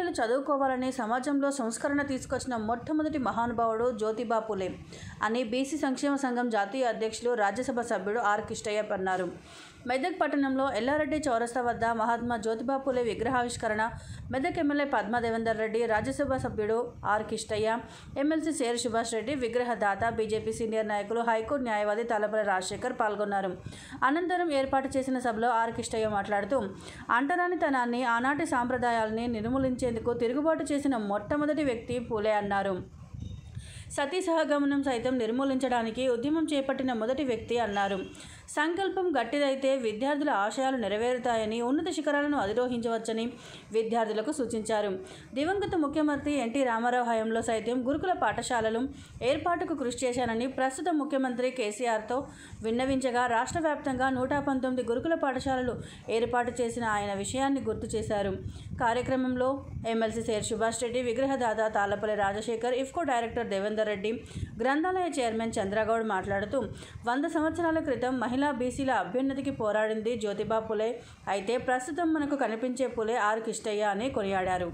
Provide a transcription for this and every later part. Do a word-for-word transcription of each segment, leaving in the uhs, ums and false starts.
పిల్లలు చదువుకోవాలని సమాజంలో సంస్కరణ తీసుకొచ్చిన మొట్టమొదటి మహానుభావుడు జ్యోతిబా పూలే అని బీసీ సంక్షేమ సంఘం జాతీయ అధ్యక్షులు రాజ్యసభ సభ్యుడు ఆర్ కిష్టయ్య అన్నారు. మెదక్ పట్టణంలో ఎల్లారెడ్డి చౌరస్తా వద్ద మహాత్మా జ్యోతిబా పూలే విగ్రహావిష్కరణ మెదక్ ఎమ్మెల్యే పద్మా దేవేందర్ రెడ్డి, రాజ్యసభ సభ్యుడు ఆర్ కిష్టయ్య, ఎమ్మెల్సీ సేర్ సుభాష్ రెడ్డి, విగ్రహదాత బీజేపీ సీనియర్ నాయకులు, హైకోర్టు న్యాయవాది తలపల్లి రాజశేఖర్ పాల్గొన్నారు. అనంతరం ఏర్పాటు చేసిన సభలో ఆర్ కిష్టయ్య మాట్లాడుతూ అంటరానితనాన్ని, ఆనాటి సాంప్రదాయాల్ని నిర్మూలించేందుకు తిరుగుబాటు చేసిన మొట్టమొదటి వ్యక్తి పూలే అన్నారు. సతీ సహగమనం సైతం నిర్మూలించడానికి ఉద్యమం చేపట్టిన మొదటి వ్యక్తి అన్నారు. సంకల్పం గట్టిదైతే విద్యార్థుల ఆశయాలు నెరవేరుతాయని, ఉన్నత శిఖరాలను అధిరోహించవచ్చని విద్యార్థులకు సూచించారు. దివంగత ముఖ్యమంత్రి ఎన్టీ రామారావు హయాంలో సైతం గురుకుల పాఠశాలలు ఏర్పాటుకు కృషి చేశానని ప్రస్తుత ముఖ్యమంత్రి కేసీఆర్తో విన్నవించగా రాష్ట్ర వ్యాప్తంగా నూట పంతొమ్మిది గురుకుల పాఠశాలలు ఏర్పాటు చేసిన ఆయన విషయాన్ని గుర్తు చేశారు. కార్యక్రమంలో ఎమ్మెల్సీ సేర్ సుభాష్ రెడ్డి, విగ్రహదాత తాళ్లపల్లి రాజశేఖర్, ఇఫ్కో డైరెక్టర్ దేవేందర్ రెడ్డి, గ్రంథాలయ చైర్మన్ చంద్రగౌడ్ మాట్లాడుతూ వంద సంవత్సరాల క్రితం మహిళా బీసీల అభ్యున్నతికి పోరాడింది జ్యోతిబా పూలే అయితే ప్రస్తుతం మనకు కనిపించే పూలే ఆర్ కిష్టయ్య అని కొనియాడారు.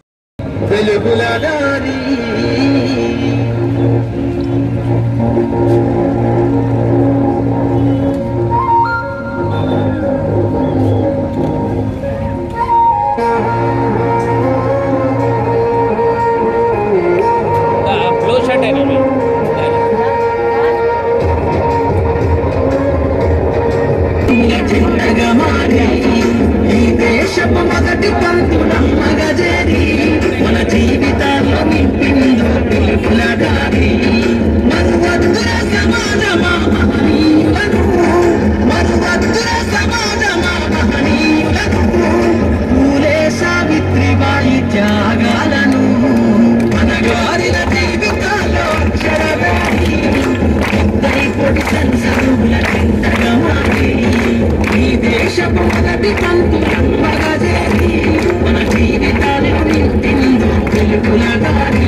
మన జీవితాల్లో నింపిందో పిలుపులగారి మరువద్దుర సమాజమా మహనీయులను, మరువద్దుర సమాజమా మహనీయులను, పూలే సావిత్రిబాయి త్యాగాలను, మనగారిన జీవితాల్లో అక్షరవేణి పొడి సంసరుల చింతగా మారి ఈ దేశపు మొదటి పంతులమ్మగా చేరి మన జీవితాలను నింపిందో పిలుపులగారి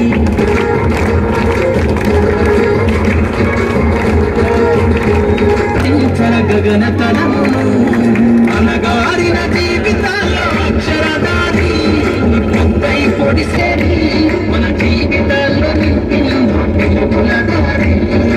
గగనతనమును అనగారిన జీవితాల్లో అక్షరదారి ముప్పై పొడి సేరి మన జీవితాల్లో నింపిందో పిలుపులగారి.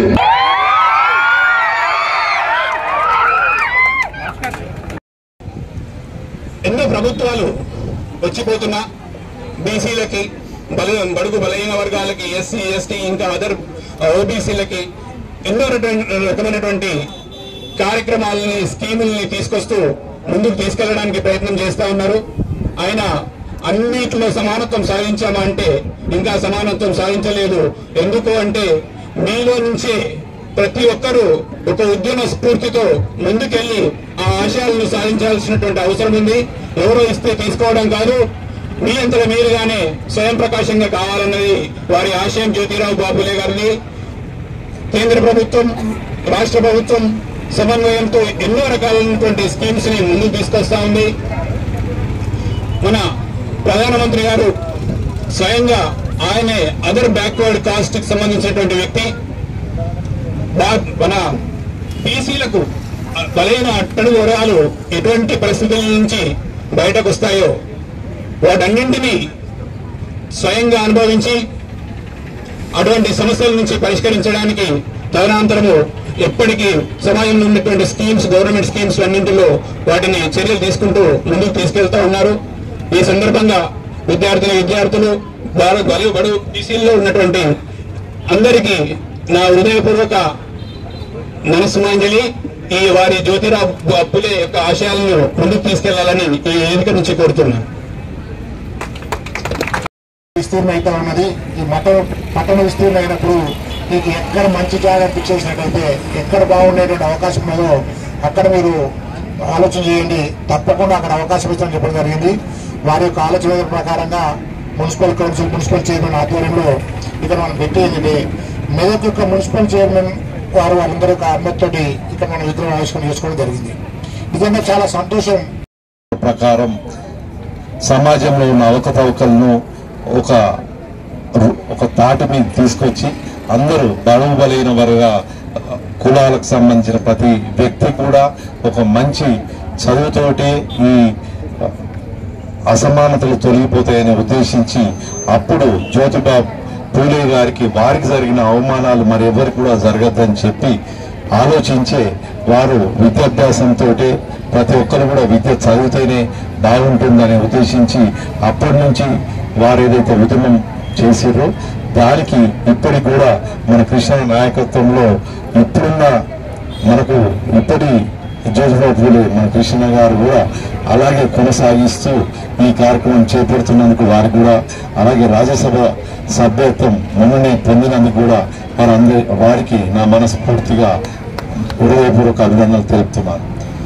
ఎన్నో ప్రభుత్వాలు వచ్చిపోతున్నా బీసీలకి, బల బడుగు బలహీన వర్గాలకి, ఎస్సీ ఎస్టీ ఇంకా అదర్ ఓబీసీలకి ఎన్నో రకమైనటువంటి కార్యక్రమాలని, స్కీముల్ని తీసుకొస్తూ ముందుకు తీసుకెళ్లడానికి ప్రయత్నం చేస్తూ ఉన్నారు. ఆయన అన్నిటిలో సమానత్వం సాధించామా అంటే ఇంకా సమానత్వం సాధించలేదు. ఎందుకు అంటే మీలో నుంచే ప్రతి ఒక్కరూ ఒక ఉద్యమ స్ఫూర్తితో ముందుకెళ్లి ఆ ఆశయాలను సాధించాల్సినటువంటి అవసరం ఉంది. ఎవరో ఇస్తే తీసుకోవడం కాదు, మీ అంతలో మీరుగానే స్వయం ప్రకాశంగా కావాలన్నది వారి ఆశయం. జ్యోతిరావు బాపులే గారిని కేంద్ర ప్రభుత్వం, రాష్ట్ర ప్రభుత్వం సమన్వయంతో ఎన్నో రకాలైనటువంటి స్కీమ్స్ ని ముందుకు తీసుకొస్తా ఉంది. మన ప్రధానమంత్రి గారు స్వయంగా ఆయనే అదర్ బ్యాక్వర్డ్ కాస్ట్ కి సంబంధించినటువంటి వ్యక్తి. మన బీసీలకు బలైన అట్టడుగు వర్గాలు ఎటువంటి పరిస్థితుల నుంచి బయటకు వస్తాయో వాటన్నింటినీ స్వయంగా అనుభవించి అటువంటి సమస్యల నుంచి పరిష్కరించడానికి తదనంతరము ఎప్పటికీ సమాజంలో ఉన్నటువంటి స్కీమ్స్, గవర్నమెంట్ స్కీమ్స్ అన్నింటిలో వాటిని చర్యలు తీసుకుంటూ ముందుకు తీసుకెళ్తా ఉన్నారు. ఈ సందర్భంగా విద్యార్థులు విద్యార్థులు బడుగు బడు బీసీల్లో ఉన్నటువంటి అందరికీ నా హృదయపూర్వక మనస్సుమాంజలి. ఈ వారి జ్యోతిరావు పూలే యొక్క ఆశయాలను ముందుకు తీసుకెళ్లాలని ఈ వేదిక నుంచి కోరుతున్నాను. విస్తీర్ణం అయితే ఉన్నది. ఈ మత పట్టణ విస్తీర్ణం అయినప్పుడు మీకు ఎక్కడ మంచి జాగ్రత్త ఇచ్చేసినట్లయితే, ఎక్కడ బాగుండేటువంటి అవకాశం ఉన్నదో అక్కడ మీరు ఆలోచన చేయండి. తప్పకుండా అక్కడ అవకాశం ఇస్తామని చెప్పడం జరిగింది. వారి యొక్క ఆలోచన ప్రకారంగా మున్సిపల్ కౌన్సిల్, మున్సిపల్ చైర్మన్ ఆధ్వర్యంలో ఇక్కడ మనం పెట్టేది మెదక్ యొక్క మున్సిపల్ చైర్మన్ వారు వాళ్ళందరూ యొక్క అనుమతితోటి ఇక్కడ మనం విగ్రహం ఆవిష్కరణ చేసుకోవడం జరిగింది. నిజంగా చాలా సంతోషం. ప్రకారం సమాజంలో ఉన్న అవకతవకలను ఒక ఒక తాటి మీద తీసుకొచ్చి అందరూ బడుగు బలైన వర్గ కులాలకు సంబంధించిన ప్రతి వ్యక్తి కూడా ఒక మంచి చదువుతోటి ఈ అసమానతలు తొలగిపోతాయని ఉద్దేశించి అప్పుడు జ్యోతిబా పూలే గారికి వారికి జరిగిన అవమానాలు మరి ఎవరికి కూడా జరగద్దని చెప్పి ఆలోచించే వారు విద్యాభ్యాసంతో ప్రతి ఒక్కరు కూడా విద్య చదివితేనే బాగుంటుందని ఉద్దేశించి అప్పటి నుంచి వారు ఏదైతే ఉద్యమం చేసిరో దానికి ఇప్పటికి కూడా మన కృష్ణ నాయకత్వంలో ఇప్పుడున్న మనకు ఇప్పటి జ్యోతిబా పూలే మన కృష్ణ గారు కూడా అలాగే కొనసాగిస్తూ ఈ కార్యక్రమం చేపడుతున్నందుకు వారికి కూడా అలాగే రాజ్యసభ సభ్యత్వం మొన్ననే పొందినందుకు కూడా వారందరి వారికి నా మనస్ఫూర్తిగా హృదయపూర్వక అభినందనలు తెలుపుతున్నాను.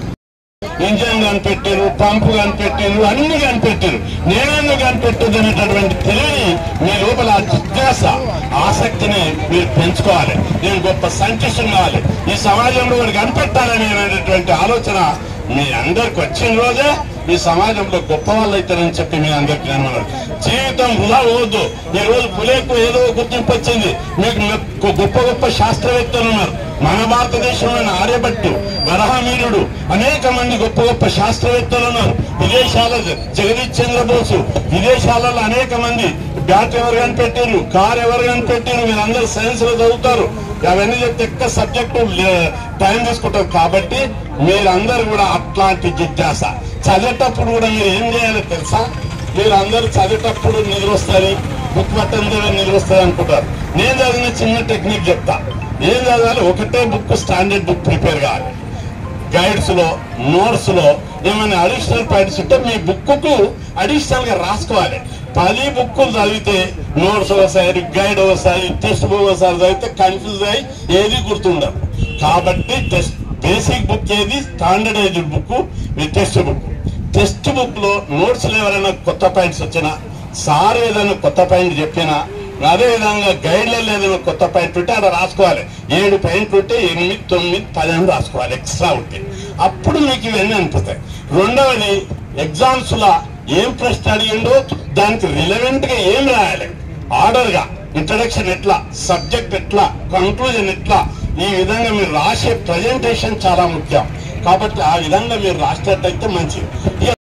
ఇంజన్ కనిపెట్టారు, పంపు కనిపెట్టారు, అన్ని కనిపెట్టారు. నేనెందుకు కనిపెట్టదు అనేటటువంటి తెలియని మీ లోపల జిజ్ఞాస ఆసక్తిని మీరు పెంచుకోవాలి. నేను గొప్ప సైంటిస్ట్ కావాలి, ఈ సమాజంలో వాడు కనిపెట్టాలని అనేటువంటి ఆలోచన మీ అందరికి వచ్చిన రోజే ఈ సమాజంలో గొప్ప వాళ్ళు అవుతారని చెప్పి మీ అందరికి నేను జీవితం వృధా పోవద్దు. ఈ రోజు పులేకు ఏదో గుర్తింపు వచ్చింది, మీకు గొప్ప గొప్ప శాస్త్రవేత్తలు ఉన్నారు. మన భారతదేశంలోని ఆర్యభట్టు, వరహమీరుడు, అనేక మంది గొప్ప గొప్ప శాస్త్రవేత్తలు ఉన్నారు. విదేశాల జగదీష్ చంద్రబోసు, విదేశాలలో అనేక మంది బ్యాట్ ఎవరు కనిపెట్టారు, కార్ ఎవరు కనిపెట్టారు, మీరందరూ సైన్స్ లో చదువుతారు. అవన్నీ చెప్తే ఎక్కువ సబ్జెక్టు టైం తీసుకుంటారు. కాబట్టి మీరందరూ కూడా అట్లాంటి జిజ్ఞాస చదివేటప్పుడు కూడా మీరు ఏం చేయాలో తెలుసా? మీరు అందరూ చదివేటప్పుడు నిద్ర వస్తుంది, బుక్ పట్టంతో నిద్ర వస్తుంది అనుకుంటారు. నేను చదివిన చిన్న టెక్నిక్ చెప్తా. ఏం చదవాలి? ఒకటే బుక్, స్టాండర్డ్ బుక్ ప్రిపేర్ కావాలి. గైడ్స్ లో, నోట్స్ లో ఏమైనా అడిషనల్ పాయింట్స్ ఉంటే మీ బుక్ కు అడిషనల్ గా రాసుకోవాలి. పది బుక్కులు చదివితే నోట్స్ ఒకసారి, గైడ్ ఒకసారి, టెక్స్ట్ బుక్ ఒకసారి చదివితే కన్ఫ్యూజ్ అయ్యి ఏది గుర్తుండదు. కాబట్టి టెస్ట్ బేసిక్ బుక్ ఏది, standardized book, text book. Text book లో నోట్స్ లో ఎవరైనా కొత్త పాయింట్స్ వచ్చినా, సార్ ఏదైనా కొత్త పాయింట్ చెప్పినా, అదే విధంగా గైడ్లలో ఏదైనా కొత్త పాయింట్ ఉంటే అలా రాసుకోవాలి. ఏడు పాయింట్లు ఉంటే ఎనిమిది, తొమ్మిది, పదిహేను రాసుకోవాలి ఎక్స్ట్రా ఉంటే. అప్పుడు మీకు ఇవన్నీ అనిపిస్తాయి. రెండవది, ఎగ్జామ్స్ లా ఏం ప్రశ్న అడిగిండో దానికి రిలవెంట్ గా ఏం రాయాలి, ఆర్డర్ గా, ఇంట్రడక్షన్ ఎట్లా, సబ్జెక్ట్ ఎట్లా, కంక్లూజన్ ఎట్లా, ఈ విధంగా మీరు రాసే ప్రజెంటేషన్ చాలా ముఖ్యం. కాబట్టి ఆ విధంగా మీరు రాసినట్టయితే మంచిది.